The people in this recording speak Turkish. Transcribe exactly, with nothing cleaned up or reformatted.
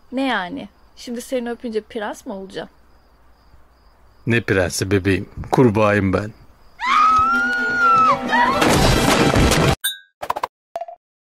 Ne yani? Şimdi seni öpünce prens mi olacağım? Ne prensi bebeğim. Kurbağayım ben.